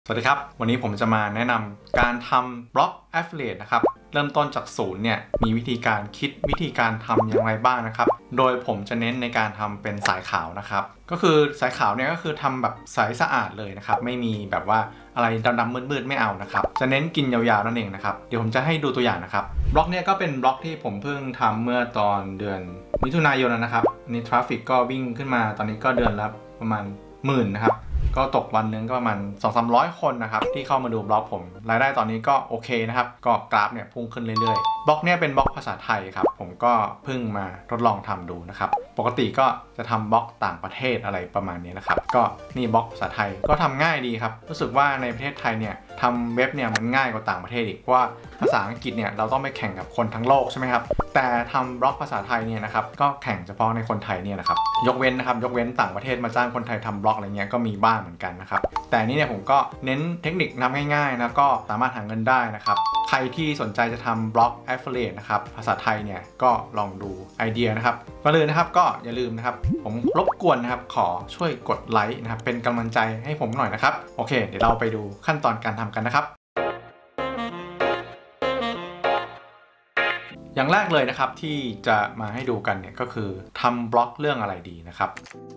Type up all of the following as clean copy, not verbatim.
สวัสดีครับวันนี้ผมจะมาแนะนำการทำบล็อก Affiliate นะครับเริ่มต้นจากศูนย์เนี่ยมีวิธีการคิดวิธีการทำอย่างไรบ้างนะครับโดยผมจะเน้นในการทำเป็นสายขาวนะครับก็คือสายขาวเนี่ยก็คือทำแบบใสสะอาดเลยนะครับไม่มีแบบว่าอะไรดำๆมืดๆไม่เอานะครับจะเน้นกินยาวๆนั่นเองนะครับเดี๋ยวผมจะให้ดูตัวอย่างนะครับบล็อกเนี่ยก็เป็นบล็อกที่ผมเพิ่งทำเมื่อตอนเดือนมิถุนายนนะครับนี่ทราฟฟิกก็วิ่งขึ้นมาตอนนี้ก็เดือนละประมาณ10,000นะครับก็ตกวันนึงก็ประมาณ 200-300 คนนะครับที่เข้ามาดูบล็อกผมรายได้ตอนนี้ก็โอเคนะครับก็กราฟเนี่ยพุ่งขึ้นเรื่อยๆบล็อกเนี่ยเป็นบล็อกภาษาไทยครับผมก็เพิ่งมาทดลองทำดูนะครับปกติก็จะทำบล็อกต่างประเทศอะไรประมาณนี้นะครับก็นี่บล็อกภาษาไทยก็ทำง่ายดีครับรู้สึกว่าในประเทศไทยเนี่ยทำเว็บเนี่ยมันง่ายกว่าต่างประเทศอีกเพราะว่าภาษาอังกฤษเนี่ยเราต้องไปแข่งกับคนทั้งโลกใช่ไหมครับแต่ทำบล็อกภาษาไทยเนี่ยนะครับก็แข่งเฉพาะในคนไทยเนี่ยนะครับยกเว้นต่างประเทศมาจ้างคนไทยทำบล็อกอะไรเงี้ยก็มีบ้างเหมือนกันนะครับแต่นี่เนี่ยผมก็เน้นเทคนิคทำง่ายๆนะก็สามารถหาเงินได้นะครับใครที่สนใจจะทำบล็อก Affiliate นะครับภาษาไทยเนี่ยก็ลองดูไอเดียนะครับก่อนอื่นนะครับก็อย่าลืมนะครับผมรบกวนนะครับขอช่วยกดไลค์นะครับเป็นกำลังใจให้ผมหน่อยนะครับโอเคเดี๋ยวเราไปดูขั้นตอนการทำกันนะครับอย่างแรกเลยนะครับที่จะมาให้ดูกันเนี่ยก็คือทำบล็อกเรื่องอะไรดีนะครับ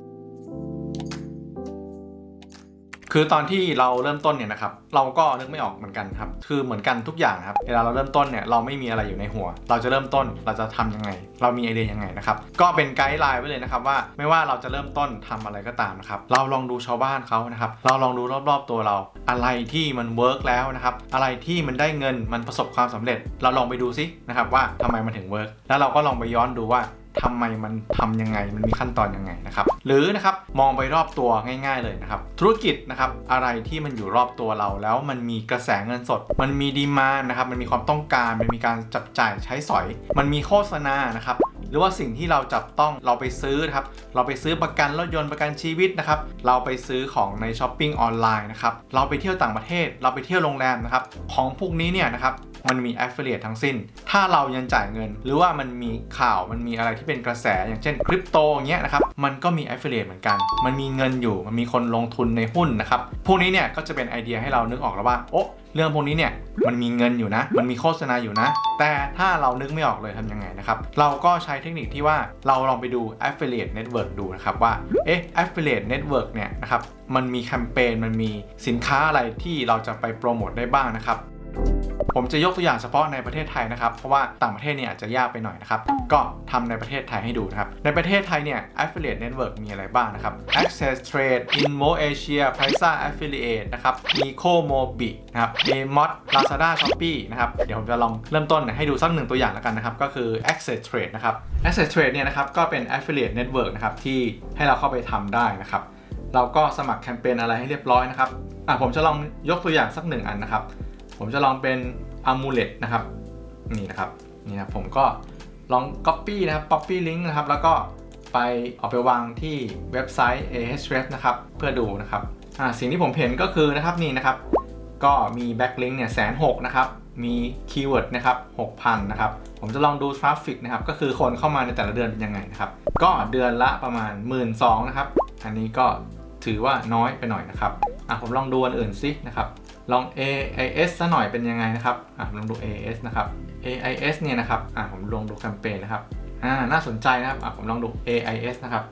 คือตอนที่เราเริ่มต้นเนี่ยนะครับเราก็นึกไม่ออกเหมือนกันครับคือเหมือนกันทุกอย่างครับเวลาเราเริ่มต้นเนี่ยเราไม่มีอะไรอยู่ในหัวเราจะเริ่มต้นเราจะทำยังไงเรามีไอเดียยังไงนะครับก็เป็นไกด์ไลน์ไว้เลยนะครับว่าไม่ว่าเราจะเริ่มต้นทำอะไรก็ตามนะครับเราลองดูชาวบ้านเขานะครับเราลองดูรอบๆตัวเราอะไรที่มันเวิร์กแล้วนะครับอะไรที่มันได้เงินมันประสบความสำเร็จเราลองไปดูซินะครับว่าทำไมมันถึงเวิร์กแล้วเราก็ลองไปย้อนดูว่าทำไมมันทำยังไงมันมีขั้นตอนยังไงนะครับหรือนะครับมองไปรอบตัวง่ายๆเลยนะครับธุรกิจนะครับอะไรที่มันอยู่รอบตัวเราแล้วมันมีกระแสเงินสดมันมีดีมานด์นะครับมันมีความต้องการมันมีการจับจ่ายใช้สอยมันมีโฆษณานะครับหรือว่าสิ่งที่เราจับต้องเราไปซื้อนะครับเราไปซื้อประกันรถยนต์ประกันชีวิตนะครับเราไปซื้อของในช้อปปิ้งออนไลน์นะครับเราไปเที่ยวต่างประเทศเราไปเที่ยวโรงแรมนะครับของพวกนี้เนี่ยนะครับมันมี Affiliate ทั้งสิ้นถ้าเรายังจ่ายเงินหรือว่ามันมีข่าวมันมีอะไรที่เป็นกระแสอย่างเช่นคริปโตอย่างเงี้ยนะครับมันก็มี Affiliate เหมือนกันมันมีเงินอยู่มันมีคนลงทุนในหุ้นนะครับพวกนี้เนี่ยก็จะเป็นไอเดียให้เรานึกออกแล้วว่าโอ้เรื่องพวกนี้เนี่ยมันมีเงินอยู่นะมันมีโฆษณาอยู่นะแต่ถ้าเรานึกไม่ออกเลยทำยังไงนะครับเราก็ใช้เทคนิคที่ว่าเราลองไปดู Affiliate Network ดูนะครับว่าAffiliate Network เนี่ยนะครับมันมีแคมเปญมันมีสินค้าอะไรที่เราจะไปโปรโมทได้บ้างนะครับผมจะยกตัวอย่างเฉพาะในประเทศไทยนะครับเพราะว่าต่างประเทศเนี่ยอาจจะยากไปหน่อยนะครับก็ทำในประเทศไทยให้ดูนะครับในประเทศไทยเนี่ย Affiliate Network มีอะไรบ้างนะครับ Access Trade Inmo Asia Paisa Affiliate นะครับ Nico Mobi นะครับ Amot Lazada Shopee นะครับเดี๋ยวผมจะลองเริ่มต้นให้ดูสักหนึ่งตัวอย่างแล้วกันนะครับก็คือ Access Trade นะครับ Access Trade เนี่ยนะครับก็เป็น Affiliate Network นะครับที่ให้เราเข้าไปทำได้นะครับเราก็สมัครแคมเปญอะไรให้เรียบร้อยนะครับผมจะลองยกตัวอย่างสักหนึ่งอันนะครับผมจะลองเป็น Amulet นะครับนี่นะครับผมก็ลอง Copy นะครับ Copy Link นะครับแล้วก็เอาไปวางที่เว็บไซต์ Ahrefs นะครับเพื่อดูนะครับสิ่งที่ผมเห็นก็คือนะครับนี่นะครับก็มี Backlink เนี่ย160,000นะครับมีคีย์เวิร์ดนะครับ 6,000 นะครับผมจะลองดู Traffic นะครับก็คือคนเข้ามาในแต่ละเดือนเป็นยังไงนะครับก็เดือนละประมาณ 12,000 นะครับอันนี้ก็ถือว่าน้อยไปหน่อยนะครับผมลองดูอันอื่นซินะครับลอง AIS ซะหน่อยเป็นยังไงนะครับลองดู AIS นะครับ AIS เนี่ยนะครับผมลองดูแคมเปญนะครับน่าสนใจนะครับผมลองดู AIS นะครับ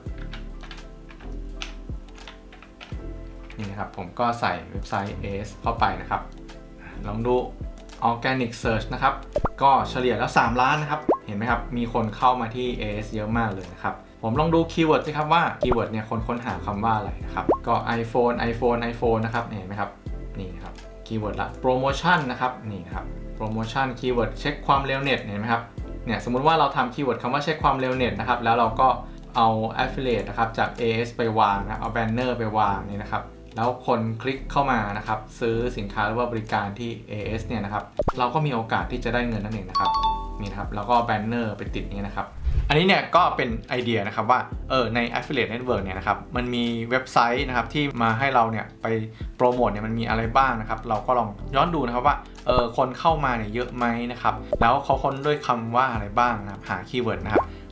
นี่นะครับผมก็ใส่เว็บไซต์ AIS เข้าไปนะครับลองดู Organic Search นะครับก็เฉลี่ยแล้ว3 ล้านนะครับเห็นไหมครับมีคนเข้ามาที่ AIS เยอะมากเลยนะครับผมลองดูคีย์เวิร์ดสิครับว่าคีย์เวิร์ดเนี่ยคนค้นหาคำว่าอะไรนะครับก็ iPhone นะครับเห็นไหมครับนี่ครับคีย์เวิร์ดละโปรโมชั่นนะครับนี่ครับโปรโมชั่นคีย์เวิร์ดเช็คความเร็วเน็ตเห็นไหมครับเนี่ยสมมุติว่าเราทำคีย์เวิร์ดคำว่าเช็คความเร็วเน็ตนะครับแล้วเราก็เอา Affiliate นะครับจาก AS ไปวางนะเอาแบนเนอร์ไปวางนี่นะครับแล้วคนคลิกเข้ามานะครับซื้อสินค้าหรือว่าบริการที่ AS เนี่ยนะครับเราก็มีโอกาสที่จะได้เงินนั่นเองนะครับนี่นะครับแล้วก็แบนเนอร์ไปติดอย่างนี้นะครับอันนี้เนี่ยก็เป็นไอเดียนะครับว่าใน Affiliate Network เนี่ยนะครับมันมีเว็บไซต์นะครับที่มาให้เราเนี่ยไปโปรโมทเนี่ยมันมีอะไรบ้างนะครับเราก็ลองย้อนดูนะครับว่าคนเข้ามาเนี่ยเยอะไหมนะครับแล้วเขาค้นด้วยคำว่าอะไรบ้างนะครับหาคีย์เวิร์ดนะครับ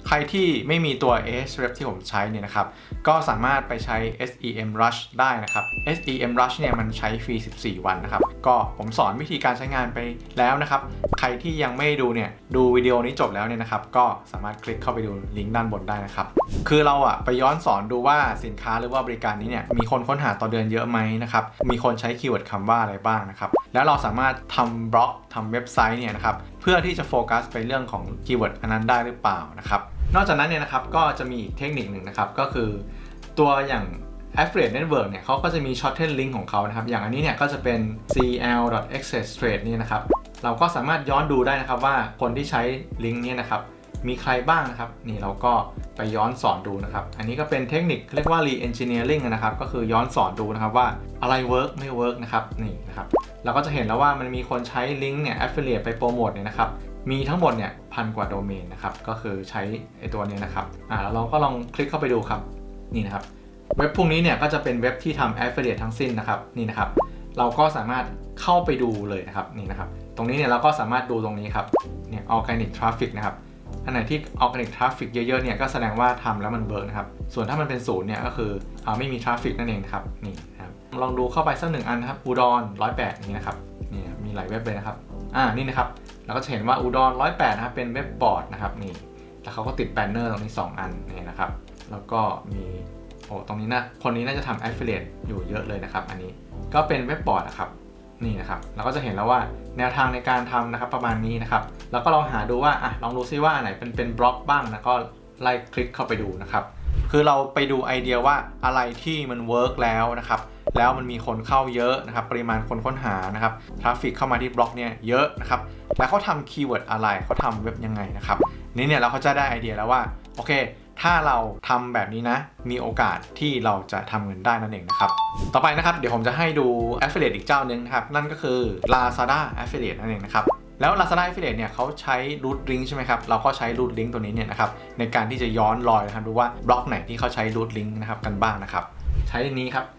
ใครที่ไม่มีตัว Ahrefs ที่ผมใช้เนี่ยนะครับก็สามารถไปใช้ SEMrush ได้นะครับ SEMrush เนี่ยมันใช้ฟรี14 วันนะครับก็ผมสอนวิธีการใช้งานไปแล้วนะครับใครที่ยังไม่ดูเนี่ยดูวิดีโอนี้จบแล้วเนี่ยนะครับก็สามารถคลิกเข้าไปดูลิงก์ด้านบนได้นะครับคือเราไปย้อนสอนดูว่าสินค้าหรือว่าบริการนี้เนี่ยมีคนค้นหาต่อเดือนเยอะไหมนะครับมีคนใช้คีย์เวิร์ดคำว่าอะไรบ้างนะครับแล้วเราสามารถทำบล็อกทำเว็บไซต์เนี่ยนะครับเพื่อที่จะโฟกัสไปเรื่องของคีย์เวิร์ดอันนั้นได้หรือเปล่านะครับนอกจากนั้นเนี่ยนะครับก็จะมีอีกเทคนิคหนึ่งนะครับก็คือตัวอย่าง Affiliate Network เนี่ยเขาก็จะมี Shorten Link ของเขานะครับอย่างอันนี้เนี่ยก็จะเป็น cl.accesstrade นี่นะครับเราก็สามารถย้อนดูได้นะครับว่าคนที่ใช้ลิงก์นี้นะครับมีใครบ้างนะครับนี่เราก็ไปย้อนสอนดูนะครับอันนี้ก็เป็นเทคนิคเรียกว่า re-engineering นะครับก็คือย้อนสอนดูนะครับว่าอะไรเวิร์กไม่เวิร์กนะครับนี่นะครับเราก็จะเห็นแล้วว่ามันมีคนใช้ลิงก์เนี่ย affiliate ไปโปรโมทเนี่ยนะครับมีทั้งหมดเนี่ย1,000 กว่าโดเมนนะครับก็คือใช้ไอตัวนี้นะครับแล้วเราก็ลองคลิกเข้าไปดูครับนี่นะครับเว็บพวกนี้เนี่ยก็จะเป็นเว็บที่ทำ affiliate ทั้งสิ้นนะครับนี่นะครับเราก็สามารถเข้าไปดูเลยนะครับนี่นะครับตรงนี้เนี่ยเราก็สามารถดูตรงนี้ครับเนี่ย organic traffic นะครับอันไหนที่ organic traffic เยอะๆเนี่ยก็แสดงว่าทำแล้วมันเวิร์กนะครับส่วนถ้ามันเป็น0เนี่ยก็คือไม่มี traffic นั่นเองนะครับนี่นะครับลองดูเข้าไปสัก1อันนะครับอุดร108อย่างนี้นะครับนี่มีหลายเว็บเลยนะครับนี่นะครับเราก็จะเห็นว่าอุดร108นะครับเป็นเว็บบอร์ดนะครับนี่แล้วเขาก็ติดแบนเนอร์ตรงนี้2อันนี่นะครับแล้วก็มีตรงนี้นะคนนี้น่าจะทำ affiliate อยู่เยอะเลยนะครับอันนี้ก็เป็นเว็บบอร์ดนะครับนี่นะครับเราก็จะเห็นแล้วว่าแนวทางในการทำนะครับประมาณนี้นะครับแล้วก็ลองหาดูว่าลองดูซิว่าอันไหนเป็นบล็อกบ้างนะก็ไล่คลิกเข้าไปดูนะครับคือเราไปดูไอเดียว่าอะไรที่มันเวิร์กแล้วนะครับแล้วมันมีคนเข้าเยอะนะครับปริมาณคนค้นหานะครับทราฟฟิกเข้ามาที่บล็อกเนี่ยเยอะนะครับแล้วเขาทำคีย์เวิร์ดอะไรเขาทำเว็บยังไงนะครับนี่เนี่ยเราก็จะได้ไอเดียแล้วว่าโอเคถ้าเราทำแบบนี้นะมีโอกาสที่เราจะทำเงินได้นั่นเองนะครับต่อไปนะครับเดี๋ยวผมจะให้ดู Affiliate อีกเจ้านึงนะครับนั่นก็คือ Lazada Affiliate นั่นเองนะครับแล้ว Lazada Affiliate เนี่ยเขาใช้ root link ใช่ไหมครับเราก็ใช้ root link ตัวนี้เนี่ยนะครับในการที่จะย้อนรอยนะครับดูว่าบล็อกไหนที่เขาใช้ root link นะครับกันบ้างนะครับใช้อันนี้ครับ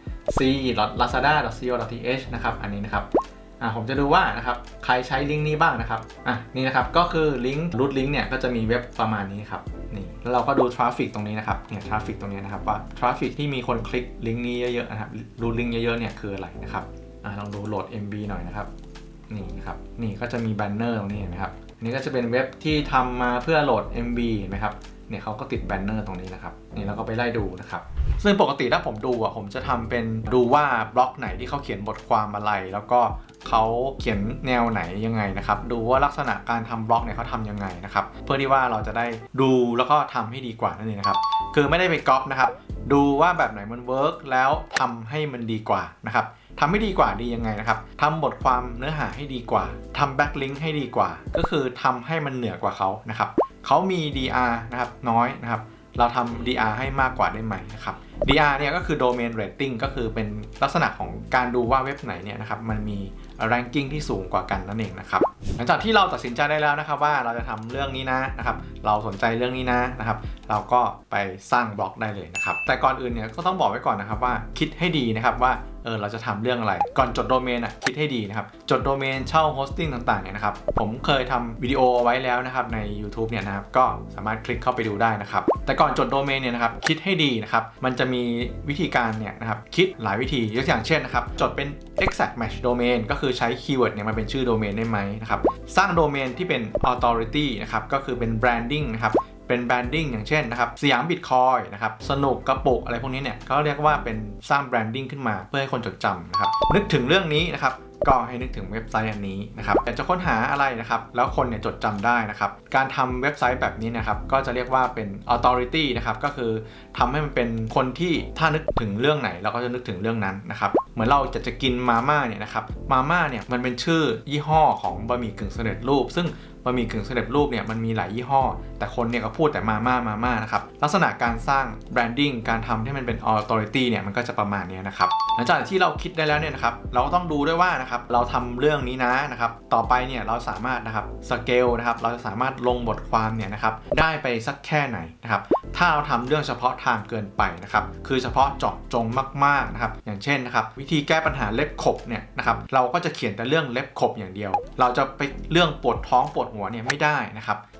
c.lazada.co.th นะครับอันนี้นะครับผมจะดูว่านะครับใครใช้ลิงก์นี้บ้างนะครับนี่นะครับก็คือลิงก์ root link เนี่ยก็จะมีเว็บประมาณนี้ครับนี่แล้วเราก็ดูทราฟฟิกตรงนี้นะครับเนี่ยทราฟฟิกตรงนี้นะครับว่าทราฟฟิกที่มีคนคลิกลิงก์นี้เยอะๆนะครับรูทลิงก์เยอะๆเนี่ยคืออะไรนะครับลองดูโหลด MB หน่อยนะครับนี่นะครับนี่ก็จะมีแบนเนอร์ตรงนี้เห็นไหมครับอันนี้ก็จะเป็นเว็บที่ทำมาเพื่อโหลด MB เห็นไหมครับเนี่ยเขาก็ติดแบนเนอร์ตรงนี้นะครับนี่เราก็ไปไล่ดูนะครับซึ่งปกติถ้าผมดูผมจะทำเป็นดูว่าบล็อกไหนที่เขาเขียนบทความอะไรแล้วก็เขาเขียนแนวไหนยังไงนะครับดูว่าลักษณะการทำบล็อกเนี่ยเขาทำยังไงนะครับเพื่อที่ว่าเราจะได้ดูแล้วก็ทำให้ดีกว่านั่นเองนะครับคือไม่ได้ไปก๊อปนะครับดูว่าแบบไหนมันเวิร์กแล้วทำให้มันดีกว่านะครับทำให้ดีกว่าดียังไงนะครับทำบทความเนื้อหาให้ดีกว่าทำแบ็คลิงก์ให้ดีกว่าก็คือทำให้มันเหนือกว่าเขานะครับเขามี DR นะครับน้อยนะครับเราทำ DR ให้มากกว่าได้ไหมนะครับ DR เนี่ยก็คือ Domain Rating ก็คือเป็นลักษณะของการดูว่าเว็บไหนเนี่ยนะครับมันมี ranking ที่สูงกว่ากันนั่นเองนะครับหลังจากที่เราตัดสินใจได้แล้วนะครับว่าเราจะทำเรื่องนี้นะครับเราสนใจเรื่องนี้นะครับเราก็ไปสร้างบล็อกได้เลยนะครับแต่ก่อนอื่นเนี่ยก็ต้องบอกไว้ก่อนนะครับว่าคิดให้ดีนะครับว่าเราจะทำเรื่องอะไรก่อนจดโดเมนคิดให้ดีนะครับจดโดเมนเช่าโฮสติ้งต่างๆเนี่ยนะครับผมเคยทำวิดีโอไว้แล้วนะครับใน YouTube เนี่ยนะครับก็สามารถคลิกเข้าไปดูได้นะครับแต่ก่อนจดโดเมนเนี่ยนะครับคิดให้ดีนะครับมันจะมีวิธีการเนี่ยนะครับคิดหลายวิธียกตัวอย่างเช่นนะครับจดเป็น exact match domain ก็คือใช้คีย์เวิร์ดเนี่ยมาเป็นชื่อโดเมนได้ไหมนะครับสร้างโดเมนที่เป็น authority นะครับก็คือเป็น branding นะครับเป็นแบรนดิ้งอย่างเช่นนะครับสยามบิตคอยนะครับสนุกกระปุกอะไรพวกนี้เนี่ยเขาเรียกว่าเป็นสร้างแบรนดิ้งขึ้นมาเพื่อให้คนจดจำนะครับนึกถึงเรื่องนี้นะครับก็ให้นึกถึงเว็บไซต์อันนี้นะครับอยากจะค้นหาอะไรนะครับแล้วคนเนี่ยจดจำได้นะครับการทำเว็บไซต์แบบนี้นะครับก็จะเรียกว่าเป็น authority นะครับก็คือทำให้มันเป็นคนที่ถ้านึกถึงเรื่องไหนเราก็จะนึกถึงเรื่องนั้นนะครับเหมือนเราจะกินมาม่าเนี่ยนะครับมาม่าเนี่ยมันเป็นชื่อยี่ห้อของบะหมี่กึ่งสำเร็จรูปซึ่งบะหมี่กึ่งสำเร็จรูปเนี่ยมันมีหลายยี่ห้อแต่คนเนี่ยก็พูดแต่มาม่านะครับลักษณะการสร้างแบรนดิ้งการทำให้มันเป็น authority เนี่ยมันก็จะประมาณนี้นะครับหลังจากที่เราคิดได้แล้วเนี่ยนะครับเราก็ต้องดูด้วยว่านะครับเราทำเรื่องนี้นะครับต่อไปเนี่ยเราสามารถนะครับสเกลนะครับเราจะสามารถลงบทความเนี่ยนะครับได้ไปสักแค่ไหนนะครับถ้าเราทำเรื่องเฉพาะทางเกินไปนะครับคือเฉพาะเจาะจงมากๆนะครับอย่างเช่นนะครับวิธีแก้ปัญหาเล็บขบเนี่ยนะครับเราก็จะเขียนแต่เรื่องเล็บขบอย่างเดียวเราจะไปเรื่องปวดท้องปวดหัวเนี่ยไม่ได้นะครับ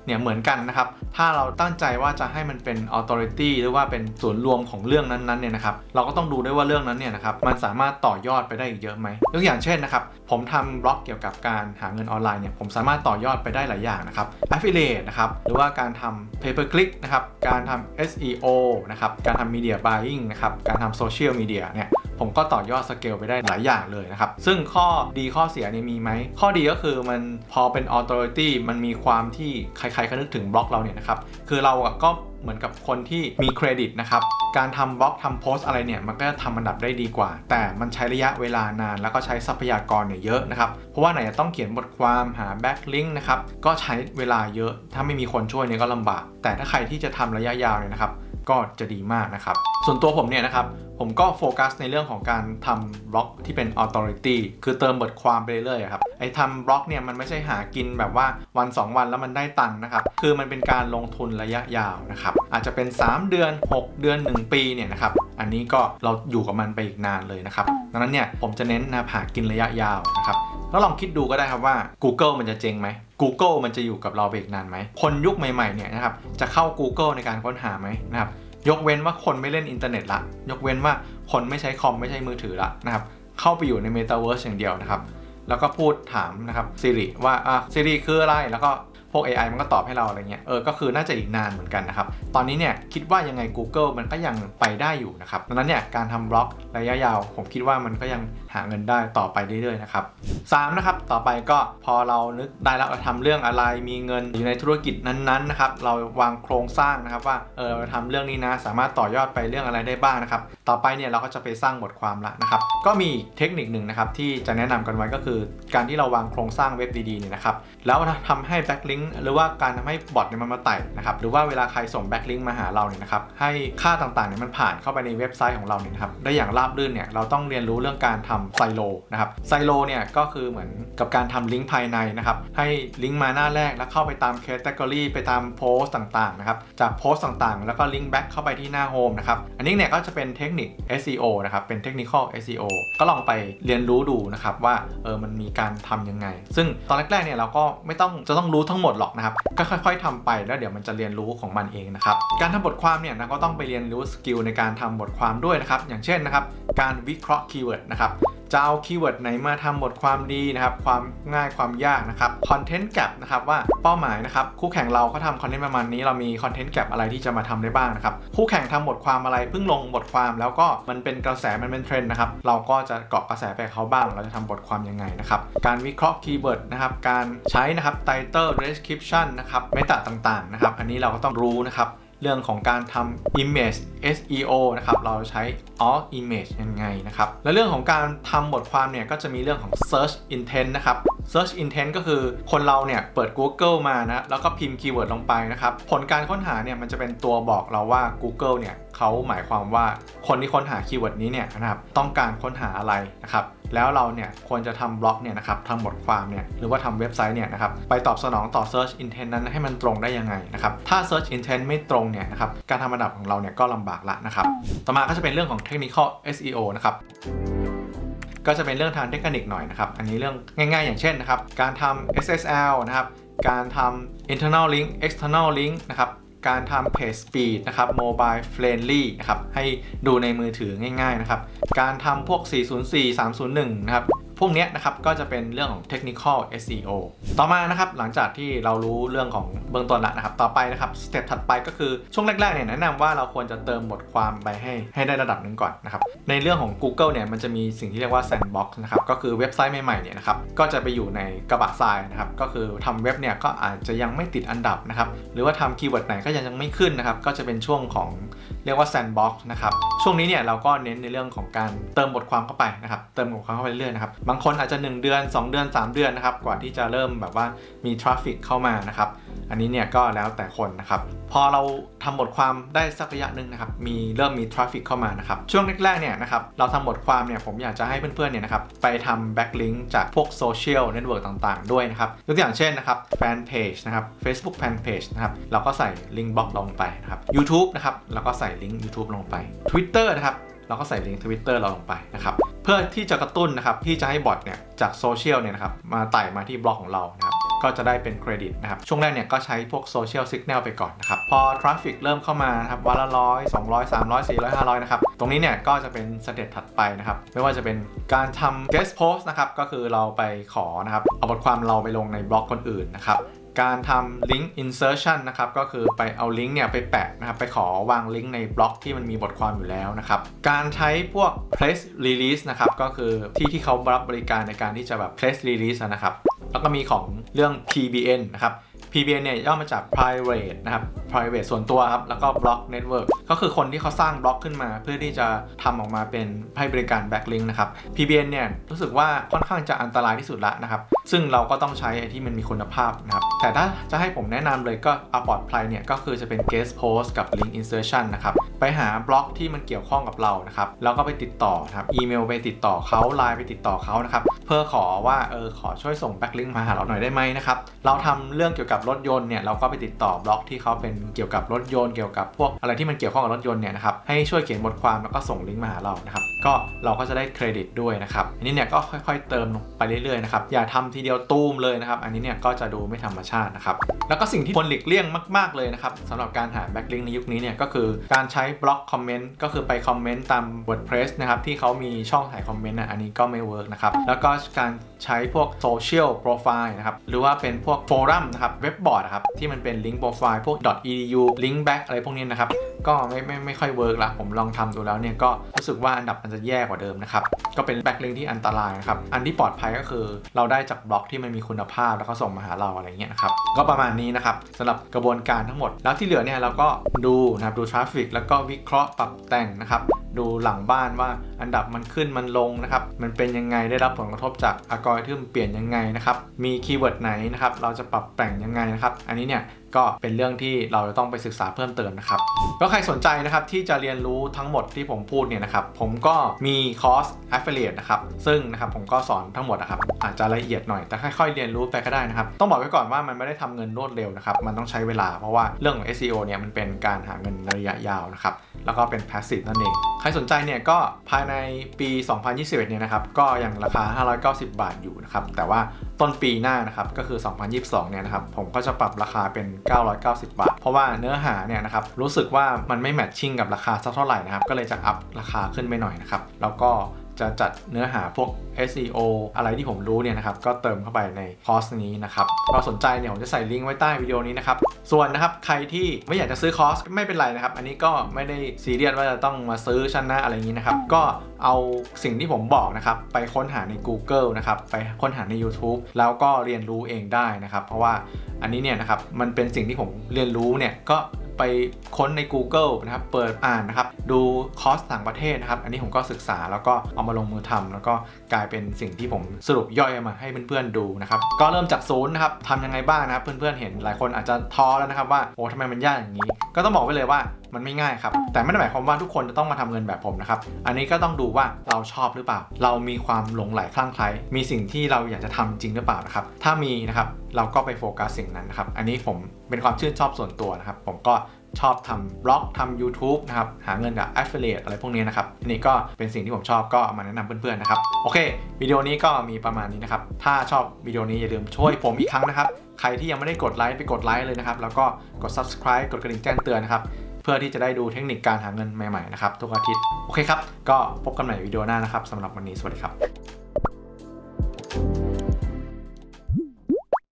เนี่ยเหมือนกันนะครับถ้าเราตั้งใจว่าจะให้มันเป็น authority หรือว่าเป็นส่วนรวมของเรื่องนั้นๆเนี่ยนะครับเราก็ต้องดูด้วยว่าเรื่องนั้นเนี่ยนะครับมันสามารถต่อยอดไปได้อีกเยอะไหมยกอย่างเช่นนะครับผมทำบล็อกเกี่ยวกับการหาเงินออนไลน์เนี่ยผมสามารถต่อยอดไปได้หลายอย่างนะครับ affiliate นะครับหรือว่าการทำ pay per click นะครับการทำ SEO นะครับการทำ media buying นะครับการทำ social media เนี่ยผมก็ต่อยอดสเกลไปได้หลายอย่างเลยนะครับซึ่งข้อดีข้อเสียนี่มีไหมข้อดีก็คือมันพอเป็น authority มันมีความที่ใครๆก็นึกถึงบล็อกเราเนี่ยนะครับคือเราก็เหมือนกับคนที่มีเครดิตนะครับการทำบล็อกทำโพสอะไรเนี่ยมันก็ทำอันดับได้ดีกว่าแต่มันใช้ระยะเวลานานแล้วก็ใช้ทรัพยากรเนี่ยเยอะนะครับเพราะว่าไหนจะต้องเขียนบทความหาแบ็คลิงก์นะครับก็ใช้เวลาเยอะถ้าไม่มีคนช่วยเนี่ยก็ลำบากแต่ถ้าใครที่จะทำระยะยาวเนี่ยนะครับก็จะดีมากนะครับส่วนตัวผมเนี่ยนะครับผมก็โฟกัสในเรื่องของการทำบล็อกที่เป็น authority คือเติมบทความไปเรื่อยๆครับไอ้ทำบล็อกเนี่ยมันไม่ใช่หากินแบบว่าวัน2วันแล้วมันได้ตังค์นะครับคือมันเป็นการลงทุนระยะยาวนะครับอาจจะเป็น3เดือน6เดือน1ปีเนี่ยนะครับอันนี้ก็เราอยู่กับมันไปอีกนานเลยนะครับดังนั้นเนี่ยผมจะเน้นนะหากินระยะยาวนะครับแล้วลองคิดดูก็ได้ครับว่า Google มันจะเจ๊งไหม Google มันจะอยู่กับเราไปอีกนานไหมคนยุคใหม่ๆเนี่ยนะครับจะเข้า Google ในการค้นหาไหมนะครับยกเว้นว่าคนไม่เล่นอินเทอร์เน็ตละยกเว้นว่าคนไม่ใช้คอมไม่ใช้มือถือละนะครับเข้าไปอยู่ใน Metaverse อย่างเดียวนะครับแล้วก็พูดถามนะครับ Siri ว่าSiri คืออะไรแล้วก็พวก AI มันก็ตอบให้เราอะไรเงี้ยก็คือน่าจะอีกนานเหมือนกันนะครับตอนนี้เนี่ยคิดว่ายังไง Google มันก็ยังไปได้อยู่นะครับดังนั้นเนี่ยการทำบล็อกระยะยาวผมคิดว่ามันก็ยังหาเงินได้ต่อไปเรื่อยๆนะครับ3นะครับต่อไปก็พอเรานึกได้แล้วเราทำเรื่องอะไรมีเงินอยู่ในธุรกิจนั้นๆนะครับเราวางโครงสร้างนะครับว่าเราทำเรื่องนี้นะสามารถต่อยอดไปเรื่องอะไรได้บ้างนะครับต่อไปเนี่ยเราก็จะไปสร้างบทความละนะครับก็มีเทคนิคหนึ่งนะครับที่จะแนะนำกันไว้ก็คือการที่เราวางโครงสร้างเว็บดีๆเนี่ยนะครับแล้วทำให้แบ็คลิงก์หรือว่าการทำให้บอทเนี่ยมันมาไต่นะครับหรือว่าเวลาใครส่งแบ็คลิงก์มาหาเราเนี่ยนะครับให้ค่าต่างๆเนี่ยมันผ่านเข้าไปในเว็บไซต์ของเราเนี่ยนะครับได้อย่างราบรื่นเนี่ยเราต้องเรียนรู้เรื่องการทำไซโลนะครับไซโลเนี่ยก็คือเหมือนกับการทำลิงก์ภายในนะครับให้ลิงก์มาหน้าแรกแล้วเข้าไปตามแคตตากรีไปตามโพสต์ต่างๆนะครับจากโพสต์ต่างๆแล้วก็ลิงก์แบ็คเข้าไปที่หน้าโฮมนะครับอันนี้เนี่ยก็จะเป็นเทคนิค SEO นะครับเป็น Technical SEO ก็ลองไปเรียนรู้ดูนะครับว่ามันมีการทำยังไงซึ่งตอนแรกๆเนี่ยเราก็ไม่ต้องจะต้องรู้ทั้งหมดหรอกนะครับก็ค่อยๆทำไปแล้วเดี๋ยวมันจะเรียนรู้ของมันเองนะครับการทำบทความเนี่ยนะก็ต้องไปเรียนรู้สกิลในการทำบทความด้วยนะครับอย่างเช่นนะครับการวิเคราะห์คีย์เวิร์ดนะครับจะเอาคีย์เวิร์ดไหนมาทำบทความดีนะครับความง่ายความยากนะครับคอนเทนต์แกปนะครับว่าเป้าหมายนะครับคู่แข่งเราเขาทำคอนเทนต์ประมาณนี้เรามีคอนเทนต์แกปอะไรที่จะมาทำได้บ้างนะครับคู่แข่งทำบทความอะไรเพิ่งลงบทความแล้วก็มันเป็นกระแสมันเป็นเทรนด์นะครับเราก็จะเกาะกระแสไปเขาบ้างเราจะทำบทความยังไงนะครับการวิเคราะห์คีย์เวิร์ดนะครับการใช้นะครับ Title Description นะครับเมตาต่างๆนะครับอันนี้เราก็ต้องรู้นะครับเรื่องของการทำ image SEO นะครับเราใช้ all image ยังไงนะครับและเรื่องของการทำบทความเนี่ยก็จะมีเรื่องของ search intent นะครับ search intent ก็คือคนเราเนี่ยเปิด Google มานะแล้วก็พิมพ์คีย์เวิร์ดลงไปนะครับผลการค้นหาเนี่ยมันจะเป็นตัวบอกเราว่า Google เนี่ยเขาหมายความว่าคนที่ค้นหาคีย์เวิร์ดนี้เนี่ยนะครับต้องการค้นหาอะไรนะครับแล้วเราเนี่ยควรจะทำบล็อกเนี่ยนะครับทำบทความเนี่ยหรือว่าทำเว็บไซต์เนี่ยนะครับไปตอบสนองต่อ search intent นั้นให้มันตรงได้ยังไงนะครับถ้า search intent ไม่ตรงเนี่ยนะครับการทำอันดับของเราเนี่ยก็ลำบากละนะครับต่อมาก็จะเป็นเรื่องของ technical SEO นะครับก็จะเป็นเรื่องทางเทคนิคหน่อยนะครับอันนี้เรื่องง่ายๆอย่างเช่นนะครับการทำ SSL นะครับการทำ internal link external link นะครับการทำ page speed นะครับ mobile friendly นะครับให้ดูในมือถือง่ายๆนะครับการทำพวก404 301นะครับพวกนี้นะครับก็จะเป็นเรื่องของ technical SEO ต่อมานะครับหลังจากที่เรารู้เรื่องของเบื้องต้นแล้วนะครับต่อไปนะครับสเต็ปถัดไปก็คือช่วงแรกๆเนี่ยแนะนำว่าเราควรจะเติมบทความไปให้ได้ระดับหนึ่งก่อนนะครับในเรื่องของ Google เนี่ยมันจะมีสิ่งที่เรียกว่า sandbox นะครับก็คือเว็บไซต์ใหม่ๆเนี่ยนะครับก็จะไปอยู่ในกระบะทรายนะครับก็คือทำเว็บเนี่ยก็อาจจะยังไม่ติดอันดับนะครับหรือว่าทำคีย์เวิร์ดไหนก็ยังไม่ขึ้นนะครับก็จะเป็นช่วงของเรียกว่า sandbox นะครับช่วงนี้เนี่ยเราก็เน้นในเรื่องของการเติมบทความเข้าไปนะครับเติมบทความเข้าไปเรื่อยๆนะครับบางคนอาจจะ1เดือน2เดือน3เดือนนะครับกว่าที่จะเริ่มแบบว่ามีทราฟฟิกเข้ามานะครับอันนี้เนี่ยก็แล้วแต่คนนะครับพอเราทำบทความได้สักระยะหนึ่งนะครับเริ่มมีทราฟฟิกเข้ามานะครับช่วงแรกๆเนี่ยนะครับเราทำบทความเนี่ยผมอยากจะให้เพื่อนๆเนี่ยนะครับไปทำแบ็กลิงก์จากพวกโซเชียลเน็ตเวิร์กต่างๆด้วยนะครับยกตัวอย่างเช่นนะครับแฟนเพจนะครับ Facebook Fan Page นะครับเราก็ใส่ลิงก์บล็อกลงไปนะครับ YouTube นะครับเราก็ใส่ลิงก์ YouTube ลงไป Twitter นะครับเราก็ใส่ลิงก์ Twitter เราลงไปนะครับเพื่อที่จะกระตุ้นนะครับที่จะให้บอทเนี่ยจากโซเชียลเนี่ยนะครับมาไต่มาที่บล็อกของเรานะครับก็จะได้เป็นเครดิตนะครับช่วงแรกเนี่ยก็ใช้พวกโซเชียลซิกแนลไปก่อนนะครับพอทราฟฟิกเริ่มเข้ามานะครับวันละ100 200 300 400 500นะครับตรงนี้เนี่ยก็จะเป็นสเต็ปถัดไปนะครับไม่ว่าจะเป็นการทำ guest post นะครับก็คือเราไปขอนะครับเอาบทความเราไปลงในบล็อกคนอื่นนะครับการทำ link insertion นะครับก็คือไปเอาลิงก์เนี่ยไปแปะนะครับไปขอวางลิงก์ในบล็อกที่มันมีบทความอยู่แล้วนะครับการใช้พวก press release นะครับก็คือที่เขารับบริการในการที่จะแบบ press release นะครับแล้วก็มีของเรื่อง PBN นะครับ PBN เนี่ยย่อมาจาก private นะครับ private ส่วนตัวครับแล้วก็ block network ก็คือคนที่เขาสร้างบล็อกขึ้นมาเพื่อที่จะทำออกมาเป็นให้บริการ backlink นะครับ PBN เนี่ยรู้สึกว่าค่อนข้างจะอันตรายที่สุดละนะครับซึ่งเราก็ต้องใช้ไอ้ที่มันมีคุณภาพนะครับแต่ถ้าจะให้ผมแนะนำเลยก็เอาปลอดภัยเนี่ยก็คือจะเป็น guest post กับ link insertion นะครับไปหาบล็อกที่มันเกี่ยวข้องกับเรานะครับแล้วก็ไปติดต่อนะครับอีเมลไปติดต่อเขาไลน์ไปติดต่อเขานะครับเพื่อขอว่าขอช่วยส่ง backlink มาหาเราหน่อยได้ไหมนะครับเราทำเรื่องเกี่ยวกับรถยนต์เนี่ยเราก็ไปติดต่อบล็อกที่เขาเป็นเกี่ยวกับรถยนต์เกี่ยวกับพวกอะไรที่มันเกี่ยวข้องกับรถยนต์เนี่ยนะครับให้ช่วยเขียนบทความแล้วก็ส่งลิงก์มาหาเรานะครับก็เราก็จะได้เครดิตด้วยนะครับอันนี้เนี่ยก็ค่อยๆเติมไปเรื่อยๆนะครับอย่าทำทีเดียวตูมเลยนะครับอันนี้เนี่ยก็จะดูไม่ธรรมชาตินะครับแล้วก็สิ่งที่ควรหลีกเลี่ยงมากๆเลยนะครับสำหรับการหาแบ็คลิงก์ในยุคนี้เนี่ยก็คือการใช้บล็อกคอมเมนต์ก็คือไปคอมเมนต์ตาม WordPress นะครับที่เขามีช่องถ่ายคอมเมนต์อันนี้ก็ไม่เวิร์กนะครับแล้วก็การใช้พวกโซเชียลโปรไฟล์นะครับหรือว่าเป็นพวกโฟรัมนะครับเว็บบอร์ดนะครับที่มันเป็นลิงก์โปรไฟล์พวก .edu link back อะไรพวกนี้นะครับก็ไม่ค่อยเวิร์กละผมลองทำดูแล้วเนี่ยก็รู้สึกว่าอันดับมันจะแย่กว่าเดิมนะครับก็เป็นแบ็คลิงก์ที่อันตรายนะครับอันที่ปลอดภัยก็คือเราได้จากบล็อกที่มันมีคุณภาพแล้วก็ส่งมาหาเราอะไรเงี้ยนะครับก็ประมาณนี้นะครับสำหรับกระบวนการทั้งหมดแล้วที่เหลือเนี่ยเราก็ดูนะครับดูทราฟฟิกแล้วก็วิเคราะห์ปรับแต่งนะครับดูหลังบ้านว่าอันดับมันขึ้นมันลงนะครับมันเป็นยังไงได้รับผลกระทบจากอัลกอริทึมเปลี่ยนยังไงนะครับมีคีย์เวิร์ดไหนนะครับเราจะปรับแต่งยังไงนะครับอันนี้เนี่ยก็เป็นเรื่องที่เราจะต้องไปศึกษาเพิ่มเติมนะครับก็ใครสนใจนะครับที่จะเรียนรู้ทั้งหมดที่ผมพูดเนี่ยนะครับผมก็มีคอร์ส Affiliate นะครับซึ่งนะครับผมก็สอนทั้งหมดนะครับอาจจะละเอียดหน่อยแต่ค่อยๆเรียนรู้ไปก็ได้นะครับต้องบอกไว้ก่อนว่ามันไม่ได้ทำเงินรวดเร็วนะครับมันต้องใช้เวลาเพราะว่าเรื่องของ SEO เนี่ยมันเป็นการหาเงินระยะยาวนะครับแล้วก็เป็น Passive นั่นเองใครสนใจเนี่ยก็ภายในปี 2021 เนี่ยนะครับก็ยังราคา590 บาทอยู่นะครับแต่ว่าต้นปีหน้านะครับก็คือ 2022 เนี่ยนะครับผมก็จะปรับราคาเป็น990 บาทเพราะว่าเนื้อหาเนี่ยนะครับรู้สึกว่ามันไม่แมทชิ่งกับราคาสักเท่าไหร่นะครับก็เลยจะอัพราคาขึ้นไปหน่อยนะครับแล้วก็จะจัดเนื้อหาพวก SEO อะไรที่ผมรู้เนี่ยนะครับก็เติมเข้าไปในคอร์สนี้นะครับก็สนใจเนี่ยผมจะใส่ลิงก์ไว้ใต้วิดีโอนี้นะครับส่วนนะครับใครที่ไม่อยากจะซื้อคอร์สไม่เป็นไรนะครับอันนี้ก็ไม่ได้ซีเรียสว่าจะต้องมาซื้อชั้นนะอะไรอย่างนี้นะครับก็เอาสิ่งที่ผมบอกนะครับไปค้นหาใน Google นะครับไปค้นหาใน YouTube แล้วก็เรียนรู้เองได้นะครับเพราะว่าอันนี้เนี่ยนะครับมันเป็นสิ่งที่ผมเรียนรู้เนี่ยก็ไปค้นใน Google นะครับเปิดอ่านนะครับดูคอร์สต่างประเทศนะครับอันนี้ผมก็ศึกษาแล้วก็เอามาลงมือทำแล้วก็กลายเป็นสิ่งที่ผมสรุปย่อยมาให้เพื่อนๆดูนะครับก็เริ่มจากศูนย์นะครับทำยังไงบ้างนะครับเพื่อนๆเห็นหลายคนอาจจะท้อแล้วนะครับว่าโอ้ทำไมมันยากอย่างนี้ก็ต้องบอกไว้เลยว่ามันไม่ง่ายครับแต่ไม่ได้หมายความว่าทุกคนจะต้องมาทำเงินแบบผมนะครับอันนี้ก็ต้องดูว่าเราชอบหรือเปล่าเรามีความหลงใหลคลั่งไคล้มีสิ่งที่เราอยากจะทำจริงหรือเปล่านะครับถ้ามีนะครับเราก็ไปโฟกัสสิ่งนั้นนะครับอันนี้ผมเป็นความชื่นชอบส่วนตัวนะครับผมก็ชอบทำบล็อกทำ YouTube นะครับหาเงินจาก Affiliate อะไรพวกนี้นะครับอันนี้ก็เป็นสิ่งที่ผมชอบก็มาแนะนำเพื่อนๆนะครับโอเควิดีโอนี้ก็มีประมาณนี้นะครับถ้าชอบวิดีโอนี้อย่าลืมช่วยผมอีกครั้งนะครับใครที่ยังไม่ได้กดไลค์ไปกดไลค์เลยนะครับแล้วก็กด Subscribe กดกระดิ่งแจ้งเตือนนะครับเพื่อที่จะได้ดูเทคนิคการหาเงินใหม่ๆนะครับทุกอาทิตย์โอเคครับก็พบกันใหม่วิดีโอหน้านะครับสำหรับวันนี้สวัสดีครับ